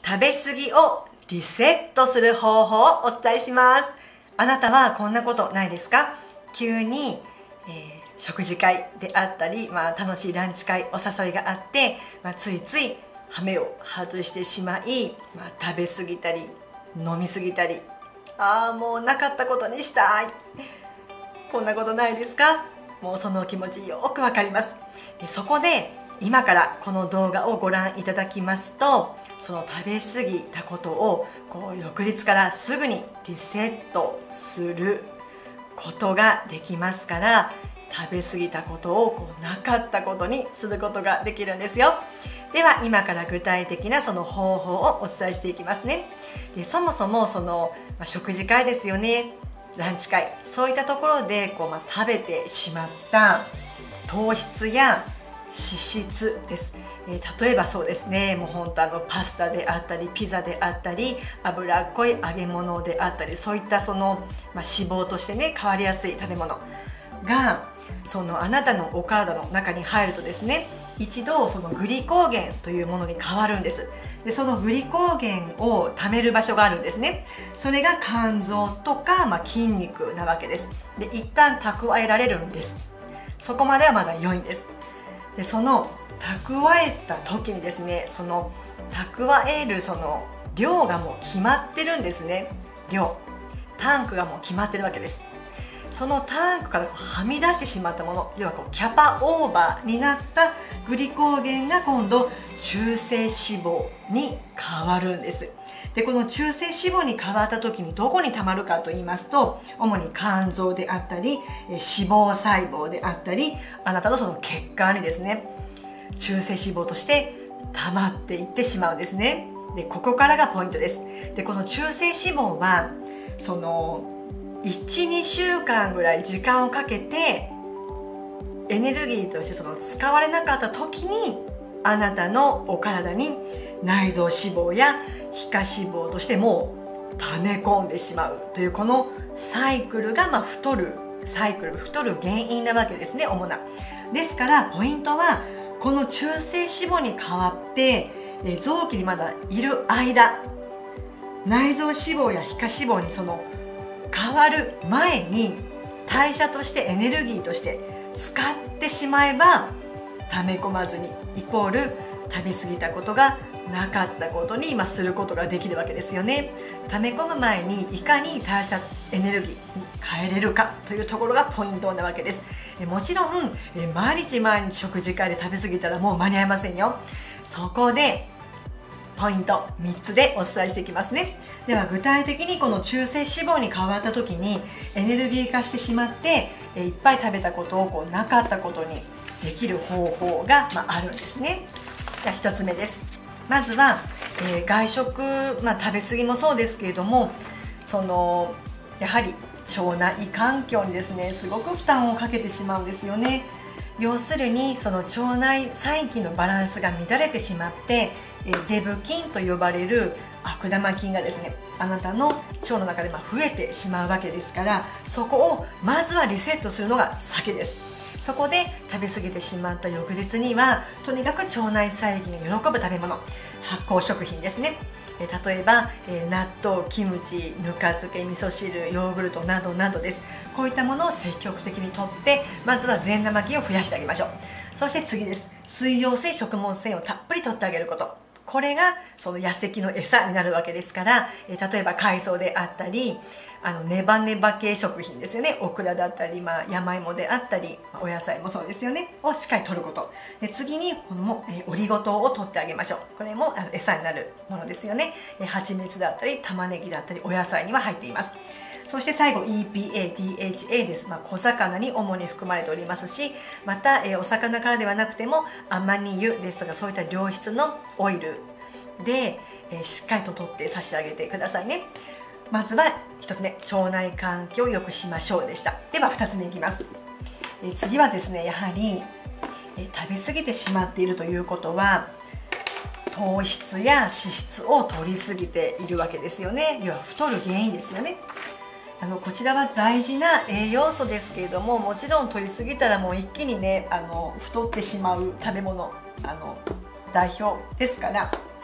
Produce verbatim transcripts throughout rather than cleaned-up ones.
食べ過ぎをリセットする方法をお伝えします。あなたはこんなことないですか？急に、えー、食事会であったり、まあ、楽しいランチ会お誘いがあって、まあ、ついついハメを外してしまい、まあ、食べ過ぎたり飲み過ぎたり、ああもうなかったことにしたい、こんなことないですか？もうその気持ちよくわかります。そこで今からこの動画をご覧いただきますと、その食べ過ぎたことをこう翌日からすぐにリセットすることができますから、食べ過ぎたことをこうなかったことにすることができるんですよ。では今から具体的なその方法をお伝えしていきますね。でそもそもその、まあ、食事会ですよね、ランチ会、そういったところでこう、まあ、食べてしまった糖質や脂質です、えー、例えばそうですね、もう本当あのパスタであったりピザであったり脂っこい揚げ物であったり、そういったその、まあ、脂肪としてね変わりやすい食べ物がそのあなたのお体の中に入るとですね、一度そのグリコーゲンというものに変わるんです。でそのグリコーゲンを貯める場所があるんですね。それが肝臓とか、まあ、筋肉なわけです。で一旦蓄えられるんです。そこまではまだ良いんです。でその蓄えた時にですね、その蓄えるその量がもう決まってるんですね。量、タンクがもう決まってるわけです。そのタンクからこうはみ出してしまったもの、要はこうキャパオーバーになったグリコーゲンが今度中性脂肪に変わるんです。でこの中性脂肪に変わった時にどこにたまるかと言いますと、主に肝臓であったり脂肪細胞であったり、あなたのその血管にですね中性脂肪として溜まっていってしまうんですね。でここからがポイントです。でこの中性脂肪はそのいち、にしゅうかんぐらい時間をかけてエネルギーとしてその使われなかった時にあなたのお体に内臓脂肪や皮下脂肪としてもう溜め込んでしまうという、このサイクルがまあ太るサイクル太る原因なわけですね、主な。ですからポイントはこの中性脂肪に変わって臓器にまだいる間、内臓脂肪や皮下脂肪にその変わる前に代謝としてエネルギーとして使ってしまえば、溜め込まずにイコール食べ過ぎたことがなかったことに今することができるわけですよね。溜め込む前にいかに代謝エネルギーに変えれるかというところがポイントなわけです。えもちろんえ毎日毎日食事会で食べ過ぎたらもう間に合いませんよ。そこでポイントみっつでお伝えしていきますね。では具体的にこの中性脂肪に変わった時にエネルギー化してしまってえいっぱい食べたことをこうなかったことにできる方法が、まあ、あるんですね。じゃあひとつめです。まずは、えー、外食、まあ、食べ過ぎもそうですけれども、そのやはり腸内環境にですねすごく負担をかけてしまうんですよね。要するにその腸内細菌のバランスが乱れてしまって、えー、デブ菌と呼ばれる悪玉菌がですねあなたの腸の中でまあ増えてしまうわけですから、そこをまずはリセットするのが先です。そこで食べ過ぎてしまった翌日にはとにかく腸内細菌が喜ぶ食べ物、発酵食品ですね、え例えば、えー、納豆、キムチ、ぬか漬け、味噌汁、ヨーグルトなどなどです。こういったものを積極的にとって、まずは善玉菌を増やしてあげましょう。そして次です。水溶性食物繊維をたっぷりとってあげること、これがその痩せ菌の餌になるわけですから、えー、例えば海藻であったりあのネバネバ系食品ですよね、オクラだったり、まあ、山芋であったりお野菜もそうですよねをしっかりとること。で次にこの、えー、オリゴ糖を取ってあげましょう。これもあの餌になるものですよね。えー、蜂蜜だったり玉ねぎだったりお野菜には入っています。そして最後 イーピーエー、ディーエイチエー です。まあ、小魚に主に含まれておりますし、また、えー、お魚からではなくてもアマニ油ですとかそういった良質のオイルで、えー、しっかりと取って差し上げてくださいね。まずはひとつめ、腸内環境を良くしましょうでした。ではふたつめいきます。えー、次はですね、やはり、えー、食べ過ぎてしまっているということは糖質や脂質を取りすぎているわけですよね。要は太る原因ですよね。あのこちらは大事な栄養素ですけれども、もちろん取りすぎたらもう一気にねあの太ってしまう食べ物あの代表ですから、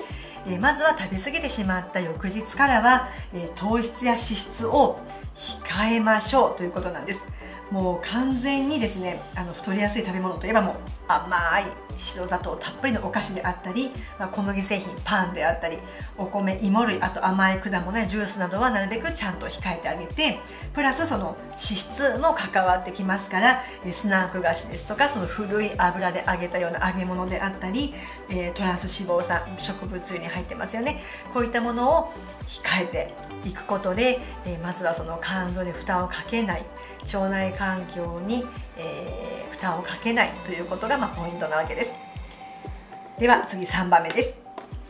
えー、まずは食べ過ぎてしまった翌日からは、えー、糖質や脂質を控えましょうということなんです。もう完全にですね、あの太りやすい食べ物といえばもう甘い白砂糖たっぷりのお菓子であったり、まあ、小麦製品パンであったり、お米芋類、あと甘い果物やジュースなどはなるべくちゃんと控えてあげて、プラスその脂質も関わってきますから、スナック菓子ですとか、その古い油で揚げたような揚げ物であったり、えー、トランス脂肪酸、植物油に入ってますよね、こういったものを控えていくことで、えー、まずはその肝臓に負担をかけない、腸内環境に、えー、負担をかけないということが、まあ、ポイントなわけです。では次さんばんめです。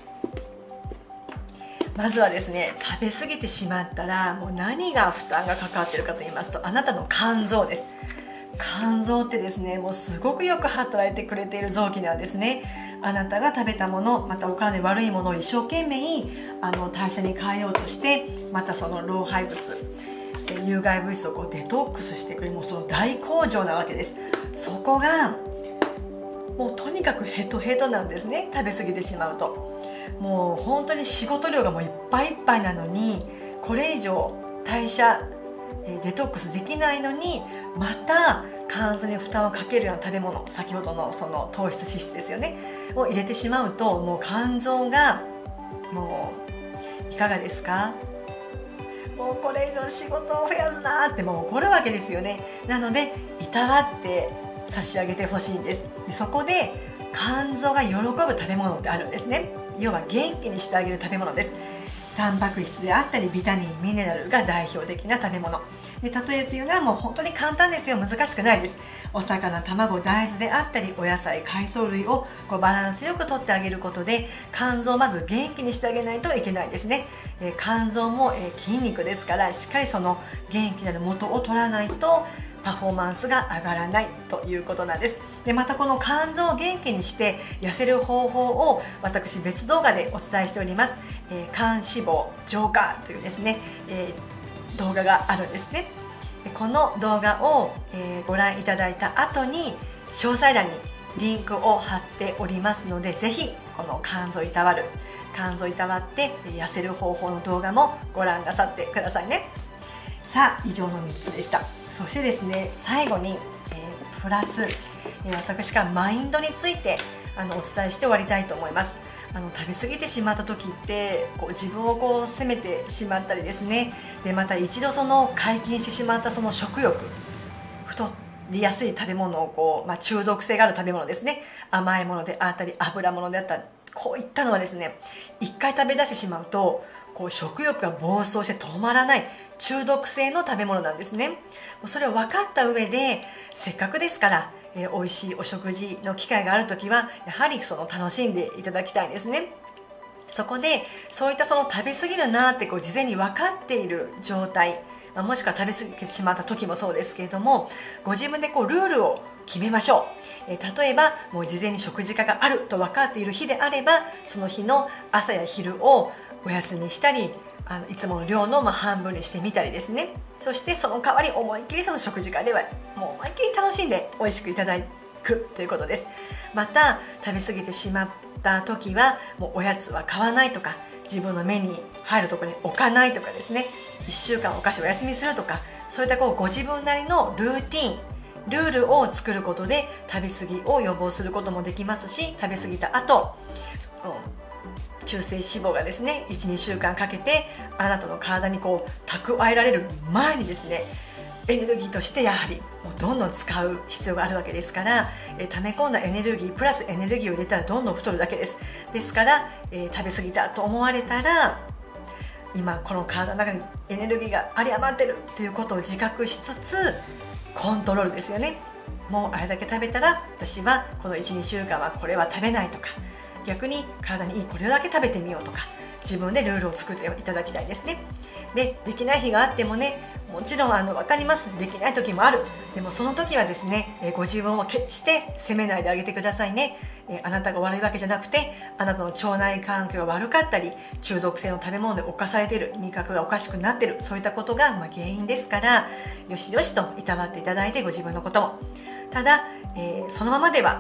まずはですね、食べ過ぎてしまったらもう何が負担がかかっているかと言いますと、あなたの肝臓です。肝臓ってですね、もうすごくよく働いてくれている臓器なんですね。あなたが食べたもの、またお体に悪いものを一生懸命あの代謝に変えようとして、またその老廃物、有害物質をこうデトックスしてくれる、もうその大工場なわけです。そこがもうとにかくヘトヘトなんですね、食べ過ぎてしまうと。もう本当に仕事量がもういっぱいいっぱいなのに、これ以上代謝デトックスできないのに、また肝臓に負担をかけるような食べ物、先ほどのその糖質脂質ですよねを入れてしまうと、もう肝臓がもういかがですか、もうこれ以上仕事を増やすなってもう怒るわけですよね。なのでいたわって差し上げてほしいんです。でそこで肝臓が喜ぶ食べ物ってあるんですね。要は元気にしてあげる食べ物です。タンパク質であったりビタミン、ミネラルが代表的な食べ物で、例えというのはもう本当に簡単ですよ、難しくないです。お魚、卵、大豆であったりお野菜、海藻類をこうバランスよくとってあげることで、肝臓をまず元気にしてあげないといけないですね。えー、肝臓も、えー、筋肉ですから、しっかりその元気なる元を取らないとパフォーマンスが上がらないということなんです。でまたこの肝臓を元気にして痩せる方法を私別動画でお伝えしております。えー、肝脂肪浄化というですね、えー、動画があるんですね。でこの動画を、えー、ご覧いただいた後に詳細欄にリンクを貼っておりますので、ぜひこの肝臓いたわる、肝臓いたわって痩せる方法の動画もご覧なさってくださいね。さあ以上のみっつでした。そしてですね、最後に、えー、プラス、えー、私からマインドについてあのお伝えして終わりたいと思います。あの食べ過ぎてしまった時ってこう自分をこう責めてしまったりですね、でまた一度その解禁してしまったその食欲、太りやすい食べ物をこう、まあ、中毒性がある食べ物ですね、甘いものであったり油物であったり、こういったのはですね、一回食べ出してしまうとこう食欲が暴走して止まらない中毒性の食べ物なんですね。それを分かった上で、せっかくですから、えー、美味しいお食事の機会があるときはやはりその楽しんでいただきたいんですね。そこでそういったその食べ過ぎるなってこう事前に分かっている状態、まあ、もしくは食べ過ぎてしまった時もそうですけれども、ご自分でこうルールを決めましょう。えー、例えばもう事前に食事会があると分かっている日であれば、その日の朝や昼をお休みしたり、あのいつもの量のまあ半分にしてみたりですね。そしてその代わり思いっきりその食事会ではもう思いっきり楽しんで美味しくいただくということです。また食べ過ぎてしまった時はもうおやつは買わないとか、自分の目に入るところに置かないとかですね、いっしゅうかんお菓子をお休みするとか、そういったこうご自分なりのルーティン、ルールを作ることで食べ過ぎを予防することもできますし、食べ過ぎた後中性脂肪がですね いちにしゅうかんかけてあなたの体にこう蓄えられる前にですね、エネルギーとしてやはりもうどんどん使う必要があるわけですから、えー、溜め込んだエネルギープラスエネルギーを入れたらどんどん太るだけです。ですから、えー、食べ過ぎたと思われたら、今この体の中にエネルギーが有り余ってるということを自覚しつつコントロールですよね。もうあれだけ食べたら私はこの いちにしゅうかんはこれは食べないとか、逆に体にいいこれだけ食べてみようとか、自分でルールを作っていただきたいですね。で、できない日があってもね、もちろんあの分かります、できない時もある。でもその時はですね、えー、ご自分を決して責めないであげてくださいね。えー、あなたが悪いわけじゃなくて、あなたの腸内環境が悪かったり、中毒性の食べ物で侵されている、味覚がおかしくなっている、そういったことがまあ原因ですから、よしよしといたわっていただいて、ご自分のこともただ、えー、そのままでは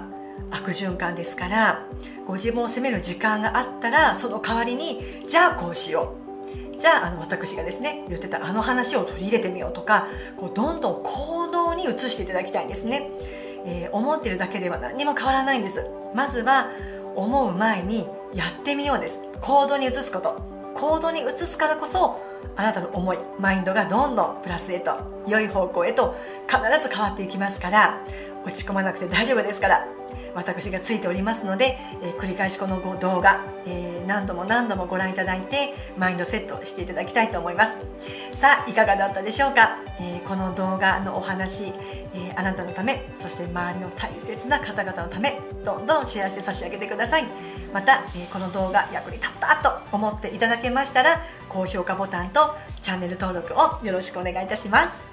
悪循環ですから、ご自分を責める時間があったらその代わりに、じゃあこうしよう、じゃああの私がですね言ってたあの話を取り入れてみようとか、こうどんどん行動に移していただきたいんですね。えー、思っているだけでは何にも変わらないんです。まずは思う前にやってみようです。行動に移すこと、行動に移すからこそあなたの思い、マインドがどんどんプラスへと、良い方向へと必ず変わっていきますから、落ち込まなくて大丈夫ですから、私がついておりますので、えー、繰り返しこの動画、えー、何度も何度もご覧いただいてマインドセットしていただきたいと思います。さあいかがだったでしょうか。えー、この動画のお話、えー、あなたのため、そして周りの大切な方々のため、どんどんシェアして差し上げてください。また、えー、この動画役に立ったと思っていただけましたら、高評価ボタンとチャンネル登録をよろしくお願いいたします。